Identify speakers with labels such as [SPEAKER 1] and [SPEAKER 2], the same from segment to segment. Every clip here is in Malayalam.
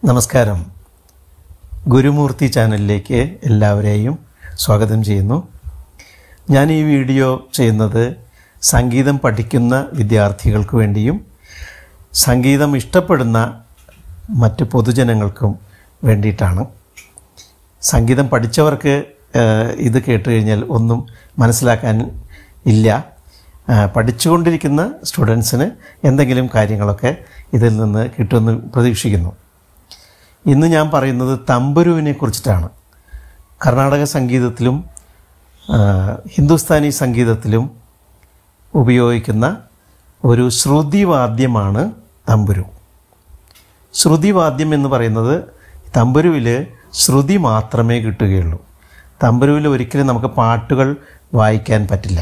[SPEAKER 1] നമസ്കാരം. ഗുരുമൂർത്തി ചാനലിലേക്ക് എല്ലാവരെയും സ്വാഗതം ചെയ്യുന്നു. ഞാൻ ഈ വീഡിയോ ചെയ്യുന്നത് സംഗീതം പഠിക്കുന്ന വിദ്യാർത്ഥികൾക്ക് വേണ്ടിയും സംഗീതം ഇഷ്ടപ്പെടുന്ന മറ്റ് പൊതുജനങ്ങൾക്കും വേണ്ടിയിട്ടാണ്. സംഗീതം പഠിച്ചവർക്ക് ഇത് കേട്ട് കഴിഞ്ഞാൽ ഒന്നും മനസ്സിലാക്കാൻ ഇല്ല. പഠിച്ചുകൊണ്ടിരിക്കുന്ന സ്റ്റുഡൻസിന് എന്തെങ്കിലും കാര്യങ്ങളൊക്കെ ഇതിൽ നിന്ന് കിട്ടുമെന്ന് പ്രതീക്ഷിക്കുന്നു. ഇന്ന് ഞാൻ പറയുന്നത് തമ്പുരുവിനെ കുറിച്ചിട്ടാണ്. കർണാടക സംഗീതത്തിലും ഹിന്ദുസ്ഥാനി സംഗീതത്തിലും ഉപയോഗിക്കുന്ന ഒരു ശ്രുതിവാദ്യമാണ് തമ്പുരു. ശ്രുതിവാദ്യം എന്ന് പറയുന്നത് തമ്പുരുവിൽ ശ്രുതി മാത്രമേ കിട്ടുകയുള്ളൂ. തമ്പുരുവിൽ ഒരിക്കലും നമുക്ക് പാട്ടുകൾ വായിക്കാൻ പറ്റില്ല.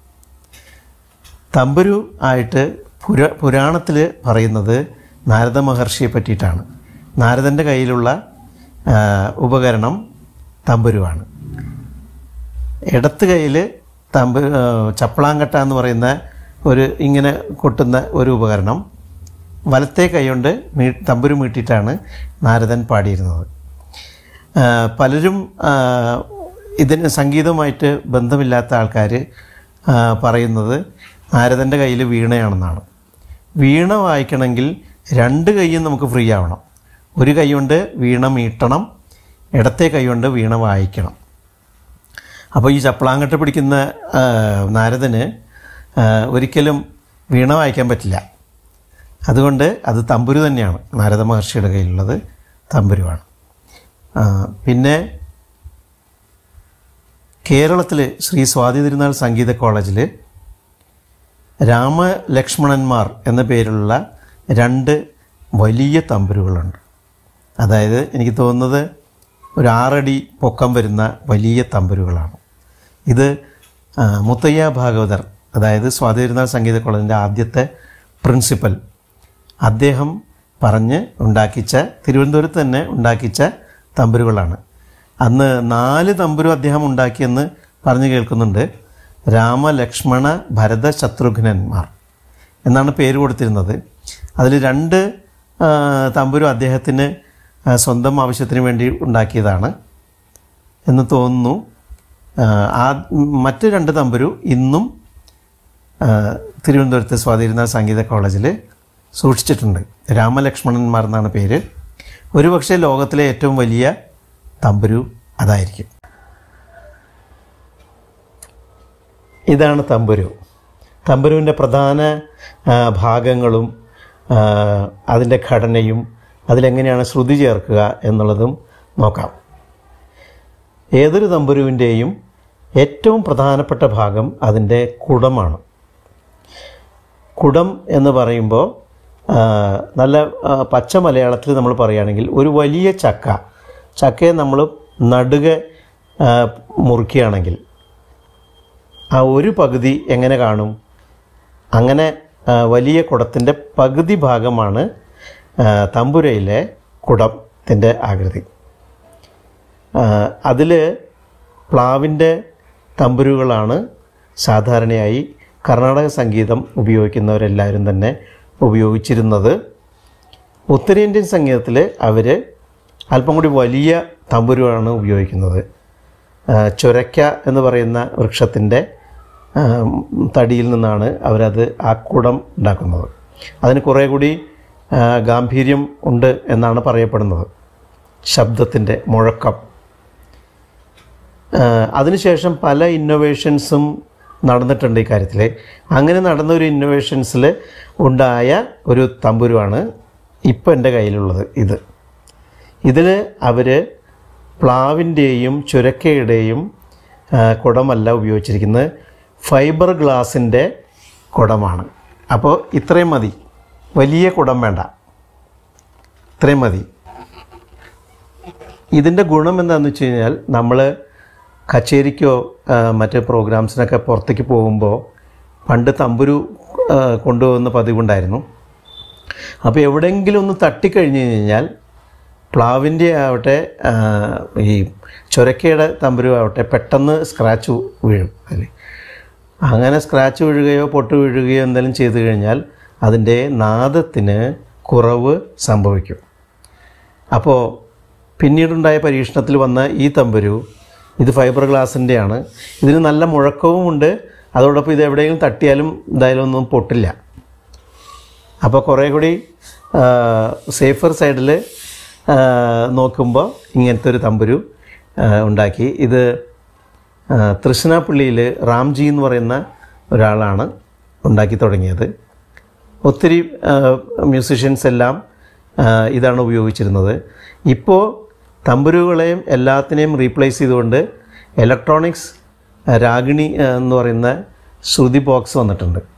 [SPEAKER 1] തമ്പുരു ആയിട്ട് പുരാണത്തിൽ പറയുന്നത് നാരദ മഹർഷിയെ പറ്റിയിട്ടാണ്. നാരദൻ്റെ കയ്യിലുള്ള ഉപകരണം തമ്പുരുവാണ്. ഇടത്ത് കയ്യിൽ ചപ്പളാങ്കട്ട എന്ന് പറയുന്ന ഒരു ഇങ്ങനെ കൊട്ടുന്ന ഒരു ഉപകരണം, വലത്തെ കൈ കൊണ്ട് തമ്പുരു മീട്ടിയിട്ടാണ് നാരദൻ പാടിയിരുന്നത്. പലരും ഇതിന് സംഗീതവുമായിട്ട് ബന്ധമില്ലാത്ത ആൾക്കാർ പറയുന്നത് നാരദൻ്റെ കയ്യിൽ വീണയാണെന്നാണ്. വീണ വായിക്കണമെങ്കിൽ രണ്ട് കൈയും നമുക്ക് ഫ്രീ ആവണം. ഒരു കൈ കൊണ്ട് വീണ മീട്ടണം, ഇടത്തെ കൈ കൊണ്ട് വീണ വായിക്കണം. അപ്പോൾ ഈ ചപ്പളാങ്കട്ട പിടിക്കുന്ന നാരദന് ഒരിക്കലും വീണ വായിക്കാൻ പറ്റില്ല. അതുകൊണ്ട് അത് തമ്പുരു തന്നെയാണ്. നാരദ മഹർഷിയുടെ കയ്യിലുള്ളത് തമ്പുരുവാണ്. പിന്നെ കേരളത്തിൽ ശ്രീ സ്വാതി തിരുനാൾ സംഗീത കോളേജിൽ രാമലക്ഷ്മണന്മാർ എന്ന പേരിലുള്ള രണ്ട് വലിയ തമ്പുരുകളുണ്ട്. അതായത് എനിക്ക് തോന്നുന്നത് ഒരു 6 അടി പൊക്കം വരുന്ന വലിയ തമ്പുരുകളാണ്. ഇത് മുത്തയ്യ ഭാഗവതർ, അതായത് സ്വാതി തിരുനാൾ സംഗീത കോളേജിൻ്റെ ആദ്യത്തെ പ്രിൻസിപ്പൽ, അദ്ദേഹം പറഞ്ഞ് ഉണ്ടാക്കിച്ച, തിരുവനന്തപുരത്ത് തന്നെ ഉണ്ടാക്കിച്ച തമ്പുരുകളാണ്. അന്ന് 4 തമ്പുരു അദ്ദേഹം ഉണ്ടാക്കിയെന്ന് പറഞ്ഞു കേൾക്കുന്നുണ്ട്. രാമലക്ഷ്മണ ഭരത ശത്രുഘ്നന്മാർ എന്നാണ് പേര് കൊടുത്തിരുന്നത്. അതിൽ 2 തമ്പുരു അദ്ദേഹത്തിന് സ്വന്തം ആവശ്യത്തിന് വേണ്ടി ഉണ്ടാക്കിയതാണ് എന്ന് തോന്നുന്നു. മറ്റ് 2 തമ്പുരു ഇന്നും തിരുവനന്തപുരത്ത് സ്വാതി തിരുനാൾ സംഗീത കോളേജിൽ സൂക്ഷിച്ചിട്ടുണ്ട്. രാമലക്ഷ്മണന്മാർ എന്നാണ് പേര്. ഒരുപക്ഷെ ലോകത്തിലെ ഏറ്റവും വലിയ തമ്പുരു അതായിരിക്കും. ഇതാണ് തമ്പുരു. തമ്പുരുവിൻ്റെ പ്രധാന ഭാഗങ്ങളും അതിൻ്റെ ഘടനയും അതിലെങ്ങനെയാണ് ശ്രുതി ചേർക്കുക എന്നുള്ളതും നോക്കാം. ഏതൊരു തമ്പുരുവിൻ്റെയും ഏറ്റവും പ്രധാനപ്പെട്ട ഭാഗം അതിൻ്റെ കുടമാണ്. കുടം എന്ന് പറയുമ്പോൾ നല്ല പച്ച മലയാളത്തിൽ നമ്മൾ പറയുകയാണെങ്കിൽ ഒരു വലിയ ചക്കയെ നമ്മൾ നടുകെ മുറിക്കുകയാണെങ്കിൽ ആ ഒരു പകുതി എങ്ങനെ കാണും? അങ്ങനെ വലിയ കുടത്തിൻ്റെ പകുതി ഭാഗമാണ് തമ്പുരയിലെ കുടത്തിൻ്റെ ആകൃതി. അതിൽ പ്ലാവിൻ്റെ തമ്പുരുകളാണ് സാധാരണയായി കർണാടക സംഗീതം ഉപയോഗിക്കുന്നവരെല്ലാവരും തന്നെ ഉപയോഗിച്ചിരുന്നത്. ഉത്തരേന്ത്യൻ സംഗീതത്തിൽ അവർ അല്പം കൂടി വലിയ തമ്പുരുവാണ് ഉപയോഗിക്കുന്നത്. ചൊരക്ക എന്ന് പറയുന്ന വൃക്ഷത്തിൻ്റെ തടിയിൽ നിന്നാണ് അവരത് ആ കുടം ഉണ്ടാക്കുന്നത്. അതിന് കുറേ കൂടി ഗാംഭീര്യം ഉണ്ട് എന്നാണ് പറയപ്പെടുന്നത്, ശബ്ദത്തിൻ്റെ മുഴക്കം. അതിനുശേഷം പല ഇന്നോവേഷൻസും നടന്നിട്ടുണ്ട് ഈ കാര്യത്തിൽ. അങ്ങനെ നടന്ന ഒരു ഇന്നോവേഷൻസിൽ ഉണ്ടായ ഒരു തമ്പുരുവാണ് ഇപ്പോൾ എൻ്റെ കയ്യിലുള്ളത്. ഇതിൽ അവർ പ്ലാവിൻ്റെയും ചുരക്കയുടെയും കുടമല്ല ഉപയോഗിച്ചിരിക്കുന്നത്, ഫൈബർ ഗ്ലാസിൻ്റെ കുടമാണ്. അപ്പോൾ ഇത്രയും മതി, വലിയ കുടം വേണ്ട, ഇത്രയും മതി. ഇതിൻ്റെ ഗുണം എന്താണെന്ന് വെച്ച് കഴിഞ്ഞാൽ നമ്മൾ കച്ചേരിക്കോ മറ്റ് പ്രോഗ്രാംസിനൊക്കെ പുറത്തേക്ക് പോകുമ്പോൾ പണ്ട് തമ്പുരു കൊണ്ടുപോകുന്ന പതിവുണ്ടായിരുന്നു. അപ്പോൾ എവിടെയെങ്കിലും ഒന്ന് തട്ടിക്കഴിഞ്ഞ് കഴിഞ്ഞാൽ പ്ലാവിൻ്റെ ആവട്ടെ ഈ ചൊരക്കയുടെ തമ്പുരു ആവട്ടെ പെട്ടെന്ന് സ്ക്രാച്ച് വീഴും. അല്ലേ, അങ്ങനെ സ്ക്രാച്ച് വീഴുകയോ പൊട്ട് വീഴുകയോ എന്തെങ്കിലും ചെയ്തു കഴിഞ്ഞാൽ അതിൻ്റെ നാദത്തിന് കുറവ് സംഭവിക്കും. അപ്പോൾ പിന്നീടുണ്ടായ പരീക്ഷണത്തിൽ വന്ന ഈ തമ്പുരു ഇത് ഫൈബർ ഗ്ലാസിൻ്റെയാണ്. ഇതിന് നല്ല മുഴക്കവുമുണ്ട്. അതോടൊപ്പം ഇത് എവിടെയെങ്കിലും തട്ടിയാലും എന്തായാലും ഒന്നും പൊട്ടില്ല. അപ്പോൾ കുറേ കൂടി സേഫർ സൈഡിൽ നോക്കുമ്പോൾ ഇങ്ങനത്തെ ഒരു തമ്പുരു ഉണ്ടാക്കി. ഇത് തൃശ്ശിനാപ്പള്ളിയിൽ റാംജി എന്ന് പറയുന്ന ഒരാളാണ് ഉണ്ടാക്കി തുടങ്ങിയത്. ഒത്തിരി മ്യൂസിഷ്യൻസ് എല്ലാം ഇതാണ് ഉപയോഗിച്ചിരുന്നത്. ഇപ്പോൾ തമ്പുരുകളെയും എല്ലാത്തിനെയും റീപ്ലേസ് ചെയ്തുകൊണ്ട് ഇലക്ട്രോണിക്സ് രാഗിണി എന്ന് പറയുന്ന ശ്രുതി ബോക്സ് വന്നിട്ടുണ്ട്.